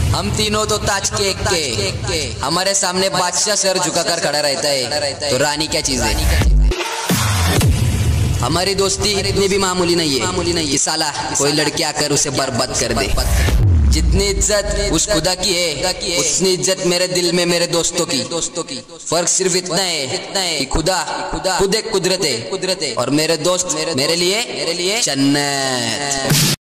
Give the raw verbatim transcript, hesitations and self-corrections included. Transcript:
हम तीनों तो ताज के एक के, हमारे सामने बादशाह सर झुकाकर खड़ा रहता है, तो रानी क्या चीज है। हमारी दोस्ती इतनी भी मामूली नहीं है, मामूली नहीं है साला कोई लड़की आकर उसे बर्बाद कर दे। जितनी इज्जत उस खुदा की है, उतनी इज्जत मेरे दिल में मेरे दोस्तों की दोस्तों की फर्क सिर्फ इतना है कि खुदा खुदा खुद एक कुदरत है, कुदरत है और मेरे दोस्त मेरे लिए मेरे लिए जन्नत।